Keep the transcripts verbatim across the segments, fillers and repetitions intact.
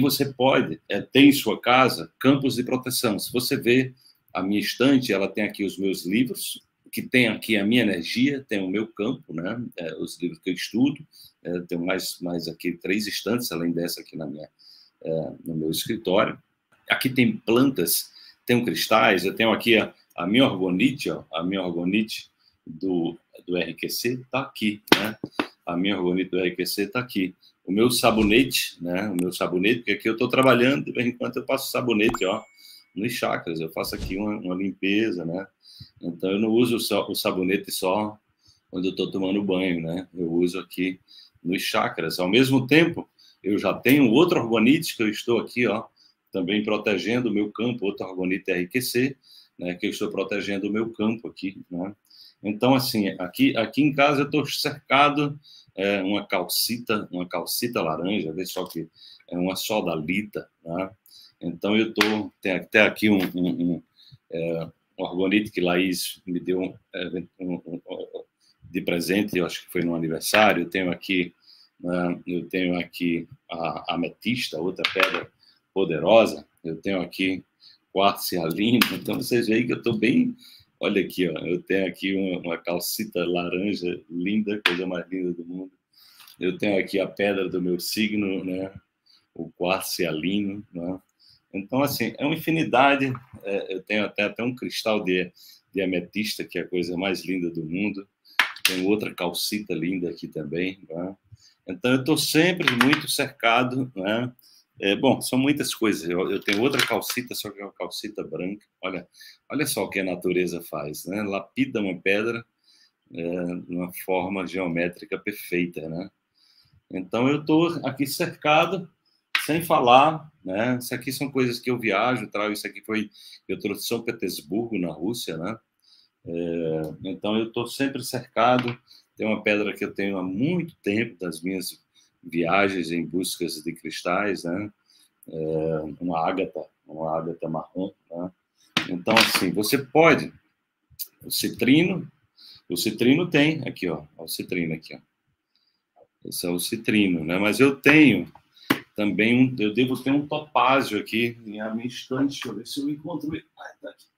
você pode é, ter em sua casa campos de proteção. Se você vê a minha estante, ela tem aqui os meus livros, que tem aqui a minha energia, tem o meu campo, né? É, os livros que eu estudo, é, tenho mais, mais aqui três estantes, além dessa aqui na minha, é, no meu escritório. Aqui tem plantas, tem cristais, eu tenho aqui a, a minha orgonite, ó, a minha orgonite do, do R Q C está aqui, né? A minha orgonite do R Q C está aqui. O meu sabonete, né? O meu sabonete, porque aqui eu estou trabalhando, de vez em quando eu passo sabonete, ó, nos chakras, eu faço aqui uma, uma limpeza, né? Então eu não uso só, o sabonete só quando eu estou tomando banho, né? Eu uso aqui nos chakras. Ao mesmo tempo, eu já tenho outro orgonite que eu estou aqui, ó, também protegendo o meu campo, outro orgonite R Q C, né? Que eu estou protegendo o meu campo aqui, né? Então, assim, aqui, aqui em casa eu estou cercado é, uma calcita, uma calcita laranja, vê só que é uma sodalita, né? Então eu tô tem até aqui um, um, um, é, um orgonite que Laís me deu é, um, um, um, de presente, eu acho que foi no aniversário. Eu tenho aqui, né, eu tenho aqui a ametista, outra pedra poderosa. Eu tenho aqui quartzo cialino. Então vocês veem que eu estou bem. Olha aqui, ó, eu tenho aqui uma, uma calcita laranja linda, coisa mais linda do mundo. Eu tenho aqui a pedra do meu signo, né? O quartzo cialino, né? Então, assim, é uma infinidade. É, eu tenho até, até um cristal de, de ametista, que é a coisa mais linda do mundo. Tenho outra calcita linda aqui também, né? Então, eu estou sempre muito cercado, né? É, bom, são muitas coisas. Eu, eu tenho outra calcita, só que é uma calcita branca. Olha, olha só o que a natureza faz, né? Lapida uma pedra é, de uma forma geométrica perfeita, né? Então, eu estou aqui cercado, sem falar, né? Isso aqui são coisas que eu viajo, trago. Isso aqui foi, eu trouxe de São Petersburgo, na Rússia, né? É, então, eu estou sempre cercado. Tem uma pedra que eu tenho há muito tempo, das minhas viagens em busca de cristais, né? É, uma ágata, uma ágata marrom, né? Então, assim, você pode, o citrino, o citrino tem, aqui, ó, o citrino aqui, ó. Esse é o citrino, né? Mas eu tenho também, um, eu devo ter um topázio aqui na minha estante, deixa eu ver se eu encontro ele. Ah, tá aqui.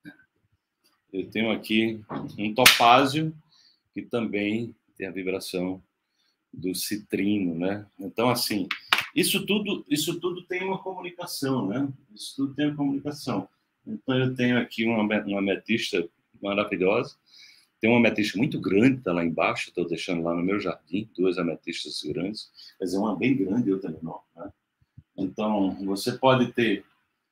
Eu tenho aqui um topázio que também tem a vibração do citrino, né? Então, assim, isso tudo, isso tudo tem uma comunicação, né? Isso tudo tem uma comunicação. Então, eu tenho aqui uma, uma ametista maravilhosa. Tem uma ametista muito grande, está lá embaixo, estou deixando lá no meu jardim, duas ametistas grandes, mas é uma bem grande e outra menor, né? Então, você pode ter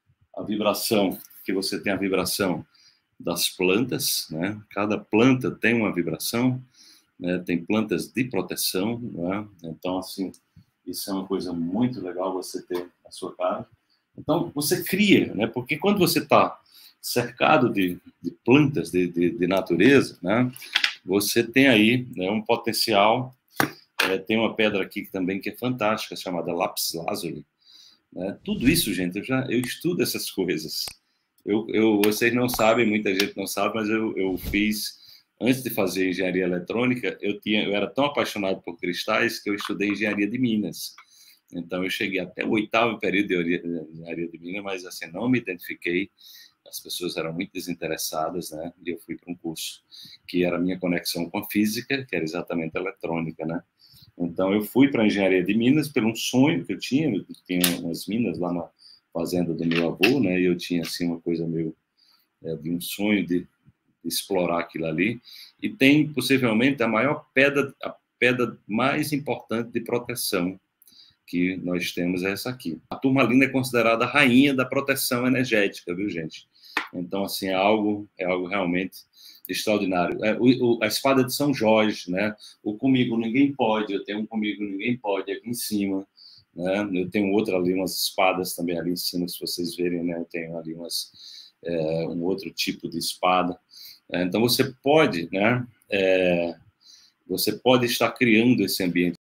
a vibração, que você tem a vibração das plantas, né? Cada planta tem uma vibração, né? Tem plantas de proteção, né? Então, assim, isso é uma coisa muito legal você ter na sua casa. Então, você cria, né? Porque quando você está cercado de, de plantas, de, de, de natureza, né? Você tem aí, né, um potencial. É, tem uma pedra aqui que também que é fantástica, chamada lápis lazuli, né? Tudo isso, gente, eu já eu estudo essas coisas. Eu, eu, vocês não sabem, muita gente não sabe, mas eu, eu fiz, antes de fazer engenharia eletrônica, eu, tinha, eu era tão apaixonado por cristais que eu estudei engenharia de Minas. Então, eu cheguei até o oitavo período de engenharia de Minas, mas assim, não me identifiquei. As pessoas eram muito desinteressadas, né? E eu fui para um curso que era a minha conexão com a física, que era exatamente a eletrônica, né? Então, eu fui para a engenharia de Minas por um sonho que eu tinha. Eu tinha umas minas lá na fazenda do meu avô, né? E eu tinha, assim, uma coisa meio é, de um sonho de, de explorar aquilo ali. E tem, possivelmente, a maior pedra, a pedra mais importante de proteção que nós temos é essa aqui. A turmalina é considerada a rainha da proteção energética, viu, gente? Então, assim, é algo, é algo realmente extraordinário. É, o, o, a espada de São Jorge, né? O Comigo Ninguém Pode, eu tenho um Comigo Ninguém Pode aqui em cima, né? Eu tenho outra ali, umas espadas também ali em cima, se vocês verem, né? Eu tenho ali umas, é, um outro tipo de espada. É, então, você pode, né? É, você pode estar criando esse ambiente